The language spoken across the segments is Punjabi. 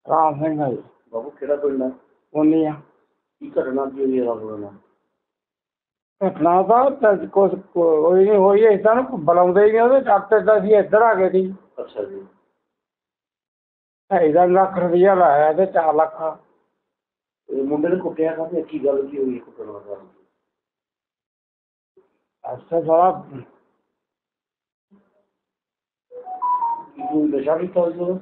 ਰਾਮ ਸਿੰਘ ਹੈ ਜੀ। ਬਾਬੂ ਕਿਹੜਾ ਪਿੰਡ ਹੈ? ਪੂਨੀਆ। ਕੀ ਘਟਨਾ ਕੀ ਹੋਈ ਹੈ ਰਾਤ ਨੂੰ? ਘਟਨਾ ਤਾਂ ਕੁਛ ਕੋਈ ਨਹੀਂ ਹੋਈ, ਏਦਾਂ ਨੂੰ ਬੁਲਾਉਂਦੇ ਹੀ ਨਹੀਂ ਉਹਦੇ ਡਾਕਟਰ ਤਾਂ ਅਸੀਂ ਇੱਧਰ ਆ ਗਏ ਸੀ। ਅੱਛਾ ਜੀ। 2.5 ਲੱਖ ਰੁਪਈਆ ਲਾਇਆ ਤੇ 4 ਲੱਖ। ਇਹ ਮੁੰਡੇ ਨੇ ਕੁੱਟਿਆ ਕਾਹਤੇ? ਕੀ ਗੱਲ ਕੀ ਹੋਈ ਕੁੱਟਣ ਦਾ? ਅੱਛਾ ਸਾਰਾ ਕੀ ਨਸ਼ਾ ਕੀਤਾ ਹੋਇਆ ਸੀ ਉਹਨੇ?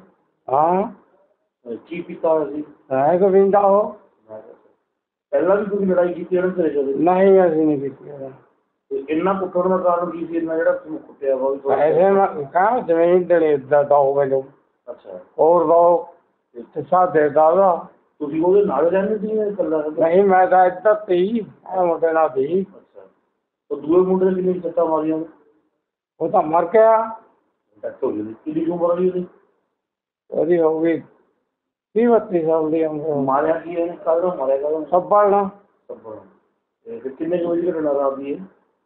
ਹਾਂ। ਕੀ ਪੀਤਾ ਹੋਇਆ ਸੀ? ਹੈ ਗੋਵਿੰਦਾ ਉਹ। ਪਹਿਲਾਂ ਵੀ ਤੁਸੀਂ ਲੜਾਈ ਕੀਤੀ ਇਹਨਾਂ ਤੇਰੇ ਜਦੋਂ? ਨਹੀਂ ਅਸੀਂ ਨਹੀਂ ਕੀਤੀ ਉਹਦਾ। ਇੰਨਾ ਕੁੱਟਣ ਦਾ ਕਾਰਨ ਕੀ ਸੀ? ਇੰਨਾ ਜਿਹੜਾ ਤੁਹਾਨੂੰ ਕੁੱਟਿਆ ਵਾ? ਪੈਸੇ ਕਹਾਂ ਜ਼ਮੀਨ ਦੇਣੀ ਦੋ ਮੈਨੂੰ। ਅੱਛਾ। ਹੋਰ ਦੋ ਹਿੱਸਾ ਦੇ ਉਹਦਾ। ਤੁਸੀਂ ਉਹਦੇ ਨਾਲ ਰਹਿੰਦੇ ਸੀ ਜਾਂ ਇਕੱਲਾ? ਨਹੀਂ ਮੈਂ ਤਾਂ ਇੱਧਰ ਤੀ ਮੁੰਡੇ ਨਾਲ ਸੀ। ਅੱਛਾ। ਉਹ ਦੂਏ ਮੁੰਡੇ ਨੇ ਕਿੰਨੀ ਸੱਟਾਂ ਮਾਰੀਆਂ? ਉਹ ਤਾਂ ਮਰ ਗਿਆ। ਡੈਥ ਹੋ ਗਈ। ਕਿੰਨੀ ਉਮਰ ਆ ਉਹਦੀ? ਉਹਦੀ ਹੋ ਗਈ 30-32 ਸਾਲ ਦੀ ਉਮਰ। ਮਾਰਿਆ ਕੀ ਇਹਨੇ? ਕਾਹਦਾ ਮਾਰਿਆ? ਕਾਹਦਾ? ਸੱਬਲ ਨਾਲ। ਸੱਬਲ। ਤੇ ਕਿੰਨੇ ਕੁ ਵਜੇ ਘਟਨਾ ਰਾਤ ਦੀ ਹੈ?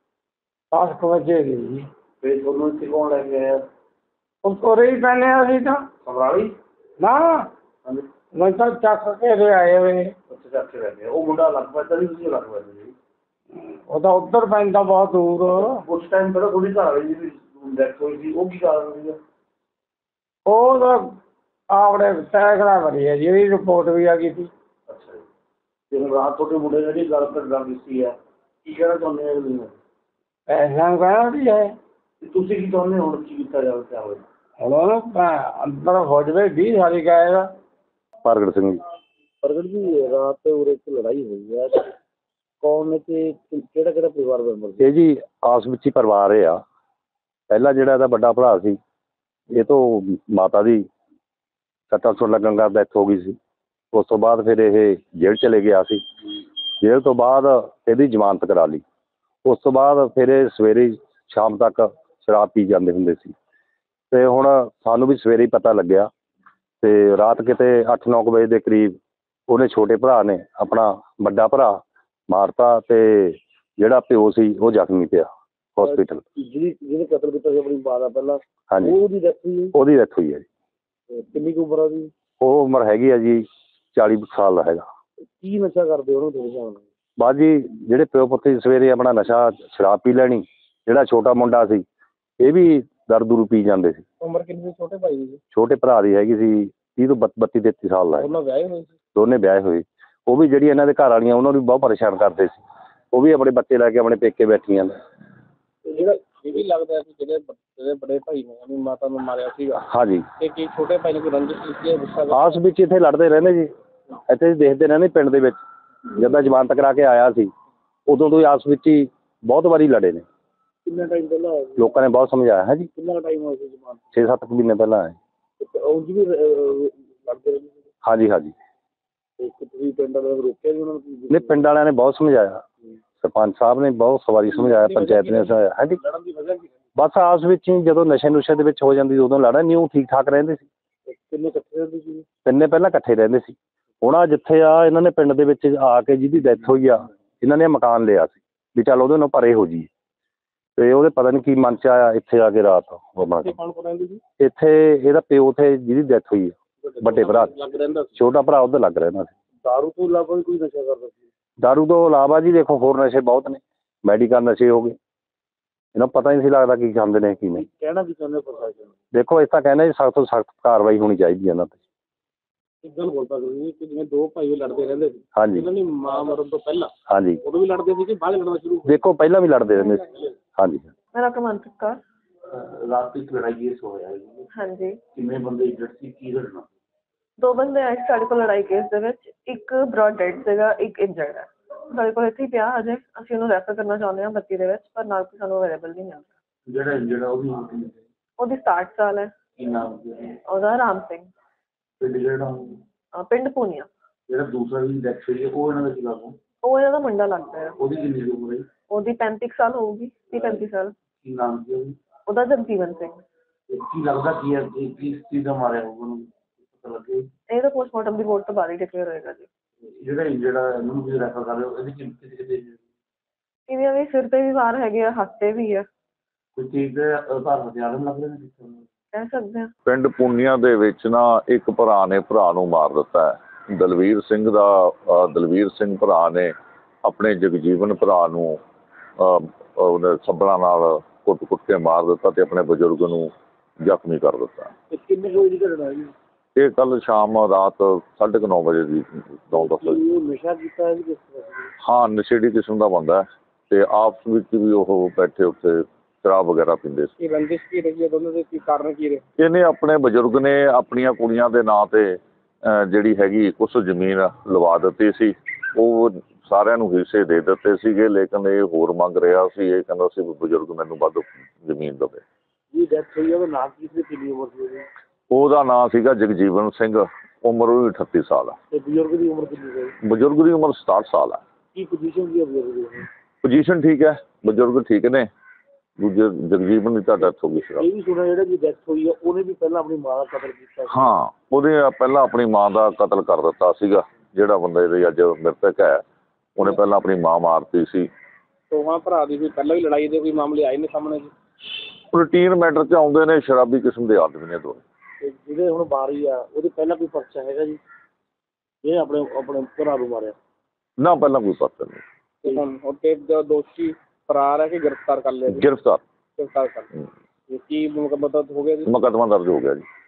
10 ਵਜੇ ਦੀ ਜੀ। ਫਿਰ ਤੁਹਾਨੂੰ ਇੱਥੇ ਕੌਣ ਲੈ ਕੇ ਆਇਆ? ਉਹ ਕੋਰੇ ਹੀ ਪੈਨੇ ਅਸੀਂ ਤਾਂ। ਸਮਰਾਲੀ? ਨਾ ਹਾਂਜੀ। ਮੈਂ ਤਾਂ ਚੱਕ ਕੇ ਦੇ ਆਏ ਹੋਏ। ਉੱਥੇ ਚੱਕ ਕੇ ਲੈ ਕੇ ਉਹ ਮੁੰਡਾ ਅਲੱਗ ਪੈਂਦਾ ਸੀ, ਤੁਸੀਂ ਅਲੱਗ ਪੈਂਦੇ ਸੀ? ਉਹ ਤਾਂ ਉੱਧਰ ਪੈਂਦਾ ਬਹੁਤ ਦੂਰ। ਉਸ ਟਾਈਮ ਪਹਿਲਾਂ ਥੋੜੀ ਘਰ ਵਾਲੀ ਦੀ ਡੈਥ ਹੋਈ ਸੀ, ਉਹ ਕੀ ਕਾਰਨ ਸੀਗਾ? ਉਹ ਤਾਂ ਆਪਣੇ ਸੈਕੜਾ ਭਰੀ ਹੈ ਜੀ, ਉਹਦੀ ਰਿਪੋਰਟ ਵੀ ਆ ਗਈ ਸੀ। ਅੱਛਾ ਜੀ। ਤੇ ਹੁਣ ਰਾਤ ਤੁਹਾਡੇ ਮੁੰਡੇ ਨੇ ਜਿਹੜੀ ਗੱਲ ਕੀਤੀ ਹੈ, ਕੀ ਕਹਿਣਾ ਚਾਹੁੰਦੇ ਹੋ ਤੁਸੀਂ? ਪੈਸਿਆਂ ਨੂੰ ਕਹਿਣਾ ਵੀ ਹੈ। ਤੁਸੀਂ ਕੀ ਚਾਹੁੰਦੇ ਹੁਣ ਕੀ ਕੀਤਾ ਜਾਵੇ? ਕਿਆ ਹੋਵੇ ਹੁਣ ਉਹਨੂੰ ਅੰਦਰ ਹੋ ਜਾਵੇ 20 ਸਾਲੀ ਗਾਏਗਾ। ਪ੍ਰਗਟ ਸਿੰਘ ਜੀ। ਪ੍ਰਗਟ ਜੀ, ਰਾਤ ਉਰੇ ਇੱਕ ਲੜਾਈ ਹੋਈ ਹੈ, ਕੌਣ ਨੇ ਤੇ ਕਿਹੜਾ ਕਿਹੜਾ ਪਰਿਵਾਰ ਮੈਂਬਰ ਸੀ? ਇਹ ਜੀ ਆਸ ਵਿੱਚ ਹੀ ਪਰਿਵਾਰ ਇਹ ਆ। ਪਹਿਲਾਂ ਜਿਹੜਾ ਇਹਦਾ ਵੱਡਾ ਭਰਾ ਸੀ, ਇਹ ਤੋਂ ਮਾਤਾ ਦੀ ਸੱਟਾਂ ਸੁੱਟ ਲੱਗਣ ਦਾ ਡੈਥ ਹੋ ਗਈ ਸੀ। ਉਸ ਤੋਂ ਬਾਅਦ ਫਿਰ ਇਹ ਜੇਲ੍ਹ ਚਲੇ ਗਿਆ ਸੀ। ਜੇਲ੍ਹ ਤੋਂ ਬਾਅਦ ਇਹਦੀ ਜ਼ਮਾਨਤ ਕਰਾ ਲਈ। ਉਸ ਤੋਂ ਬਾਅਦ ਫਿਰ ਇਹ ਸਵੇਰੇ ਸ਼ਾਮ ਤੱਕ ਸ਼ਰਾਬ ਪੀ ਜਾਂਦੇ ਹੁੰਦੇ ਸੀ। ਅਤੇ ਹੁਣ ਸਾਨੂੰ ਵੀ ਸਵੇਰੇ ਹੀ ਪਤਾ ਲੱਗਿਆ, ਅਤੇ ਰਾਤ ਕਿਤੇ 8-9 ਵਜੇ ਦੇ ਕਰੀਬ ਉਹਨੇ ਛੋਟੇ ਭਰਾ ਨੇ ਆਪਣਾ ਵੱਡਾ ਭਰਾ ਮਾਰਤਾ, ਅਤੇ ਜਿਹੜਾ ਪਿਓ ਸੀ ਉਹ ਜ਼ਖਮੀ ਪਿਆ ਹੌਸਪੀਟਲ। ਜਿਹਨੇ ਕਤਲ ਕੀਤਾ ਸੀ ਆਪਣੀ ਮਾਂ ਦਾ ਪਹਿਲਾਂ? ਹਾਂਜੀ। ਉਹਦੀ ਡੈਥ ਹੋਈ? ਉਹਦੀ ਡੈਥ ਹੋਈ ਹੈ ਜੀ। ਕਿੰਨੀ ਕੁ ਉਮਰ ਆ ਉਹਦੀ? ਉਹ ਉਮਰ ਹੈਗੀ ਆ ਜੀ 40 ਸਾਲ ਦਾ ਹੈਗਾ। ਕੀ ਨਸ਼ਾ ਕਰਦੇ ਉਹਨੂੰ ਤੁਹਾਡੇ ਹਿਸਾਬ ਨਾਲ? ਬਸ ਜੀ ਜਿਹੜੇ ਪਿਓ ਪੁੱਤ ਸਵੇਰੇ ਆਪਣਾ ਨਸ਼ਾ ਸ਼ਰਾਬ ਪੀ ਲੈਣੀ। ਜਿਹੜਾ ਛੋਟਾ ਮੁੰਡਾ ਸੀ ਇਹ ਵੀ ਦਾਰੂ ਦੂਰੂ ਪੀ ਜਾਂਦੇ ਸੀ। ਉਮਰ ਕਿੰਨੀ ਸੀ ਛੋਟੇ ਭਾਈ ਦੀ? ਛੋਟੇ ਭਰਾ ਦੀ ਹੈਗੀ ਸੀ 30 ਤੋਂ 32-33 ਸਾਲ ਦਾ। ਉਹਨਾਂ ਵਿਆਹੇ ਹੋਏ ਸੀ? ਦੋਨੇ ਵਿਆਹੇ ਹੋਏ। ਉਹ ਵੀ ਜਿਹੜੀ ਇਹਨਾਂ ਦੇ ਘਰ ਵਾਲੀਆਂ ਉਹਨਾਂ ਨੂੰ ਵੀ ਬਹੁਤ ਪਰੇਸ਼ਾਨ ਕਰਦੇ ਸੀ। ਉਹ ਵੀ ਆਪਣੇ ਬੱਚੇ ਲੈ ਕੇ ਆਪਣੇ ਪੇਕੇ ਬੈਠੀਆਂ ਨੇ। ਜਿਹੜਾ ਇਹ ਵੀ ਲੱਗਦਾ ਸੀ ਜਿਹੜੇ ਬੜੇ ਭਾਈ ਨੇ ਆਪਣੀ ਮਾਤਾ ਨੂੰ ਮਾਰਿਆ ਸੀਗਾ। ਹਾਂਜੀ। ਤੇ ਕੀ ਛੋਟੇ ਭਾਈ ਨੇ ਕੋਈ ਰੰਜਿਸ਼ ਕੀਤੀ ਹੈ? ਆਸ ਵਿੱਚ ਇੱਥੇ ਲੜਦੇ ਰਹਿੰਦੇ ਜੀ। ਇੱਥੇ ਦੇਖਦੇ ਰਹਿੰਦੇ ਪਿੰਡ ਦੇ ਵਿੱਚ। ਜਦੋਂ ਜ਼ਮਾਨਤ ਕਰਾ ਕੇ ਆਇਆ ਸੀ ਉਦੋਂ ਤੋਂ ਹੀ ਆਸ ਵਿੱਚ ਹੀ ਬਹੁਤ ਵਾਰੀ ਲੜੇ ਨੇ। ਕਿੰਨਾ ਟਾਈਮ ਪਹਿਲਾਂ? ਲੋਕਾਂ ਨੇ ਬਹੁਤ ਸਮਝਾਇਆ ਹੈ ਜੀ। ਕਿੰਨਾ ਟਾਈਮ ਹੋਇਆ ਸੀ ਜ਼ਮਾਨਤ? 6-7 ਮਹੀਨੇ ਪਹਿਲਾਂ ਆਏ। ਉਂਝ ਵੀ ਲੜਦੇ ਰਹਿੰਦੇ ਸੀ? ਹਾਂਜੀ ਹਾਂਜੀ। ਤੇ ਤੁਸੀਂ ਪਿੰਡ ਵਾਲਿਆਂ ਨੂੰ ਰੋਕਿਆ ਜੀ ਉਹਨਾਂ ਨੂੰ? ਨਹੀਂ, ਪਿੰਡ ਵਾਲਿਆਂ ਨੇ ਬਹੁਤ ਸਮਝਾਇਆ। ਸਰਪੰਚ ਸਾਹਿਬ ਨੇ ਬਹੁਤ ਸਵਾਰੀ ਸਮਝਾਇਆ, ਪੰਚਾਇਤ ਨੇ ਸਮਝਾਇਆ। ਹਾਂਜੀ। ਲੜਨ ਦੀ ਵਜ੍ਹਾ ਕੀ? ਬਸ ਆਸ ਵਿੱਚ ਹੀ ਜਦੋਂ ਨਸ਼ੇ ਦੇ ਵਿੱਚ ਹੋ ਜਾਂਦੀ ਉਦੋਂ ਲੜਾ ਨਹੀਂ। ਉਹ ਠੀਕ ਠਾਕ ਰਹਿੰਦੇ ਸੀ। ਕਿੰਨੇ ਇਕੱਠੇ ਰਹਿੰਦੇ ਸੀ? ਤਿੰਨੇ ਪਹਿਲਾਂ ਇਕੱਠੇ ਰਹਿੰਦੇ ਸੀ। ਹੁਣ ਆ ਜਿੱਥੇ ਆ ਇਹਨਾਂ ਨੇ ਪਿੰਡ ਦੇ ਵਿੱਚ ਆ ਕੇ ਜਿਹਦੀ ਡੈਥ ਹੋਈ ਆ, ਇਹਨਾਂ ਨੇ ਮਕਾਨ ਲਿਆ ਸੀ ਵੀ ਚੱਲ ਉਹਦੇ ਨਾਲ ਪਰੇ ਹੋ ਜਾਈਏ। ਅਤੇ ਉਹਦੇ ਪਤਾ ਨਹੀਂ ਕੀ ਮਨ 'ਚ ਆਇਆ ਇੱਥੇ ਆ ਕੇ ਰਾਤ ਬਣਾ ਕੇ। ਇੱਥੇ ਇਹਦਾ ਪਿਓ ਤੇ ਜਿਹਦੀ ਡੈਥ ਹੋਈ ਆ ਵੱਡੇ ਭਰਾ, ਛੋਟਾ ਭਰਾ ਉਹਦਾ ਲੱਗ ਰਹਿੰਦਾ ਸੀ। ਦਾਰੂ ਤੋਂ ਇਲਾਵਾ ਵੀ ਕੋਈ ਨਸ਼ਾ ਕਰਦਾ ਸੀ? ਦਾਰੂ ਤੋਂ ਇਲਾਵਾ ਜੀ ਦੇਖੋ ਹੋਰ ਨਸ਼ੇ ਬਹੁਤ ਨੇ। ਮੈਡੀਕਲ ਨਸ਼ੇ ਹੋ ਗਏ। ਇਹਨਾਂ ਨੂੰ ਪਤਾ ਹੀ ਨਹੀਂ ਸੀ ਲੱਗਦਾ ਕੀ ਖਾਂਦੇ ਨੇ ਕੀ ਨਹੀਂ। ਕਹਿਣਾ ਕੀ ਚਾਹੁੰਦੇ ਪ੍ਰਸ਼ਾਸਨ ਨੂੰ? ਦੇਖੋ ਇਸ ਤਾਂ ਕਹਿੰਦੇ ਜੀ ਸਖ਼ਤ ਤੋਂ ਸਖ਼ਤ ਕਾਰਵਾਈ ਹੋਣੀ ਚਾਹੀਦੀ ਹੈ ਇਹਨਾਂ 'ਤੇ। ਇੱਕ ਗੱਲ ਬੋਲ ਸਕਦੇ ਜੀ ਕਿ ਜਿਵੇਂ ਦੋ ਭਾਈ ਲੜਦੇ ਰਹਿੰਦੇ ਸੀ। ਹਾਂਜੀ। ਇਹਨਾਂ ਦੀ ਮਾਂ ਮਰਨ ਤੋਂ ਪਹਿਲਾਂ? ਹਾਂਜੀ। ਉਦੋਂ ਵੀ ਲੜਦੇ ਸੀ ਕਿ ਬਾਅਦ ਲੜਨਾ ਸ਼ੁਰੂ? ਦੇਖੋ ਪਹਿਲਾਂ ਵੀ ਲੜਦੇ ਰਹਿੰਦੇ ਸੀ। ਹਾਂਜੀ। ਮੇਰਾ ਕਮੰਤਕ ਕੌਰ। ਰਾਤ ਦੀ ਲੜਾਈ ਕੇਸ ਹੋਇਆ ਜੀ? ਹਾਂਜੀ। ਕਿੰਨੇ ਬੰਦੇ ਇੰਜਰਡ ਸੀ? ਕੀ ਘਟਨਾ? 2 ਬੰਦੇ ਆਏ ਸਾਡੇ ਕੋਲ ਲੜਾਈ ਕੇਸ ਦੇ ਵਿੱਚ। ਇੱਕ ਬ੍ਰੌਡ ਡੈਡ ਸੀਗਾ, ਇੱਕ ਇੰਜਰਡ ਹੈ। ਸਾਡੇ ਕੋਲ ਇੱਥੇ ਹੀ ਪਿਆ ਹਜੇ। ਅਸੀਂ ਉਹਨੂੰ ਰੈਫਰ ਕਰਨਾ ਚਾਹੁੰਦੇ ਹਾਂ 32 ਦੇ ਵਿੱਚ, ਪਰ ਨਾਲ ਕੋਈ ਸਾਨੂੰ ਅਵੇਲੇਬਲ ਨਹੀਂ ਮਿਲ ਰਿਹਾ। ਜਿਹੜਾ ਇੰਜਰਡ ਆ ਉਹਦੀ 60 ਸਾਲ ਹੈ। ਕੀ ਨਾਮ ਸੀ ਉਹਦਾ? ਰਾਮ ਸਿੰਘ। ਪਿੰਡ ਜਿਹੜਾ? ਪਿੰਡ ਪੂਨੀਆ। ਜਿਹੜਾ ਦੂਸਰਾ ਵੀ ਡੈਥ ਹੋਈ ਹੈ ਉਹ ਇਹਨਾਂ ਦਾ ਕੀ ਲੱਗਦਾ? ਉਹ ਇਹਨਾਂ ਦਾ ਮੁੰਡਾ ਲੱਗਦਾ ਹੈ। ਉਹਦੀ ਕਿੰਨੀ ਉਮਰ ਹੈ? ਉਹਦੀ 35 ਸਾਲ ਹੋਊਗੀ, 30-35 ਸਾਲ। ਕੀ ਨਾਮ ਸੀ ਉਹਦੀ? ਉਹਦਾ ਜਗਜੀਵਨ ਸਿੰਘ। ਕੀ ਲੱਗਦਾ ਕੀ ਹੈ ਕਿਸ ਚੀਜ਼ ਦਾ ਮਾਰਿਆ ਹੋਊਗਾ ਉਹਨੂੰ? ਪਤਾ ਲੱਗੇ? ਇਹ ਤਾਂ ਪੋਸਟਮਾਰਟਮ ਦੀ ਰਿਪੋਰਟ ਤੋਂ ਬਾਅਦ ਹੀ ਡਿਕਲੇਅਰ ਹੋਏਗਾ ਜੀ। ਜਿਹੜਾ ਇੰਜਰਡ ਆ ਇਹਨੂੰ ਤੁਸੀਂ ਰੈਫਰ ਕਰ ਰਹੇ ਹੋ, ਇਹਦੀ ਕਿਤੇ ਇਹਦੀਆਂ ਵੀ ਸਿਰ 'ਤੇ ਵੀ ਵਾਰ ਹੈਗੇ ਆ, ਹੱਥ 'ਤੇ ਵੀ ਆ। ਕੋਈ ਚੀਜ਼ ਦੇ ਆਧਾਰ ਹਥਿਆਰ ਲੱਗ ਰਹੇ ਨੇ? ਕਹਿ ਸਕਦੇ ਹਾਂ। ਪਿੰਡ ਪੁੰਨੀਆ ਦੇ ਵਿੱਚ ਨਾ ਇੱਕ ਭਰਾ ਨੇ ਭਰਾ ਨੂੰ ਮਾਰ ਦਿੱਤਾ ਹੈ। ਦਲਵੀਰ ਸਿੰਘ ਭਰਾ ਨੇ ਆਪਣੇ ਜਗਜੀਵਨ ਭਰਾ ਨੂੰ ਉਹਨੇ ਸੱਬਲਾਂ ਨਾਲ ਕੁੱਟ ਕੇ ਮਾਰ ਦਿੱਤਾ ਤੇ ਆਪਣੇ ਬਜ਼ੁਰਗ ਨੂੰ ਜ਼ਖਮੀ ਕਰ ਦਿੱਤਾ। ਕਿੰਨੇ ਵਜੇ ਦੀ ਘਟਨਾ ਜੀ? ਇਹ ਕੱਲ ਸ਼ਾਮ ਰਾਤ 9:30 ਵਜੇ ਦੀ 9-10 ਵਜੇ। ਇਹ ਨਸ਼ਾ ਕੀਤਾ ਹੈ ਜੀ ਕਿਸ ਤਰ੍ਹਾਂ? ਹਾਂ, ਨਸ਼ੇੜੀ ਕਿਸਮ ਦਾ ਬੰਦਾ ਹੈ ਤੇ ਆਪਸ ਵਿੱਚ ਵੀ ਉਹ ਬੈਠੇ ਉੱਥੇ ਸ਼ਰਾਬ ਵਗੈਰਾ ਪੀਂਦੇ ਸੀ। ਇਹ ਰੰਜਿਸ਼ ਕੀ ਰਹੀ ਹੈ ਦੋਨੋਂ ਦੇ, ਕੀ ਕਾਰਨ ਕੀ ਰਹੇ? ਇਹਨੇ ਆਪਣੇ ਬਜ਼ੁਰਗ ਨੇ ਆਪਣੀਆਂ ਕੁੜੀਆਂ ਦੇ ਨਾਂ ਤੇ ਜਿਹੜੀ ਹੈਗੀ ਕੁਛ ਜ਼ਮੀਨ ਲਵਾ ਦਿੱਤੀ ਸੀ। ਉਹ ਸਾਰਿਆਂ ਨੂੰ ਹਿੱਸੇ ਦੇ ਦਿੱਤੇ ਸੀਗੇ, ਲੇਕਿਨ ਇਹ ਹੋਰ ਮੰਗ ਰਿਹਾ ਸੀ। ਇਹ ਕਹਿੰਦਾ ਸੀ ਵੀ ਬਜ਼ੁਰਗ ਮੈਨੂੰ ਵੱਧ ਜ਼ਮੀਨ ਦੇਵੇ। ਜੀ ਡੈਥ ਹੋਈ ਉਹਦਾ ਨਾਮ ਕੀ ਸੀ, ਕਿੰਨੀ ਉਮਰ ਸੀ ਉਹਦੀ? ਉਹਦਾ ਨਾਂ ਸੀਗਾ ਜਗਜੀਵਨ ਸਿੰਘ, ਉਮਰ ਉਹਦੀ 38 ਸਾਲ ਆ। ਤੇ ਬਜ਼ੁਰਗ ਦੀ ਉਮਰ ਕਿੰਨੀ ਸੀ? ਬਜ਼ੁਰਗ ਦੀ ਉਮਰ 67 ਸਾਲ ਆ। ਕੀ ਪੋਜੀਸ਼ਨ ਸੀ ਬਜ਼ੁਰਗ ਦੀ? ਪੋਜੀਸ਼ਨ ਠੀਕ ਹੈ, ਬਜ਼ੁਰਗ ਠੀਕ ਨੇ। ਦੂਜੇ ਜਗਜੀਵਨ ਦੀ ਤਾਂ ਡੈਥ ਹੋ ਗਈ ਸੀ। ਇਹ ਵੀ ਸੁਣਿਆ ਜਿਹੜਾ ਜੀ ਡੈਥ ਹੋਈ ਆ ਉਹਨੇ ਵੀ ਪਹਿਲਾਂ ਆਪਣੀ ਮਾਂ ਦਾ ਕਤਲ ਕੀਤਾ ਸੀ। ਹਾਂ, ਉਹਦੇ ਪਹਿਲਾਂ ਆਪਣੀ ਮਾਂ ਦਾ ਕਤਲ ਕਰ ਦਿੱਤਾ ਸੀਗਾ। ਜਿਹੜਾ ਬੰਦਾ ਇਹਦੇ ਅੱਜ ਮ੍ਰਿਤਕ ਹੈ ਉਹਨੇ ਪਹਿਲਾਂ ਆਪਣੀ ਮਾਂ ਮਾਰਤੀ ਸੀ। ਦੋਵਾਂ ਭਰਾ ਦੀ ਕੋਈ ਪਹਿਲਾਂ ਵੀ ਲੜਾਈ ਦੇ ਕੋਈ ਮਾਮਲੇ ਆਏ ਨੇ ਸਾਹਮਣੇ ਜੀ? ਰੂਟੀਨ ਮੈਟਰ 'ਚ ਆਉਂਦੇ ਨੇ, ਸ਼ਰਾਬੀ ਕਿਸਮ ਦੇ ਆਦਮੀ ਨੇ ਦੋਵੇਂ। ਤੇ ਜਿਹੜੇ ਹੁਣ ਬਾਰੀ ਆ ਉਹਦੇ ਪਹਿਲਾਂ ਕੋਈ ਪਰਚਾ ਹੈਗਾ ਜੀ? ਇਹ ਆਪਣੇ ਭਰਾ ਨੂੰ ਮਾਰਿਆ? ਨਾ, ਪਹਿਲਾਂ ਕੋਈ ਪਤਾ ਨਹੀਂ। ਤੇ ਹੁਣ ਤੇ ਦੋਸ਼ੀ ਫਰਾਰ ਹੈ ਕਿ ਗ੍ਰਿਫਤਾਰ ਕਰ ਲਿਆ ਜੀ? ਗ੍ਰਿਫਤਾਰ ਕਰ ਕੀ ਮਤਲਬ ਹੋ ਗਿਆ ਜੀ? ਮੁਕੱਦਮਾ ਦਰਜ ਹੋ ਗਿਆ ਜੀ।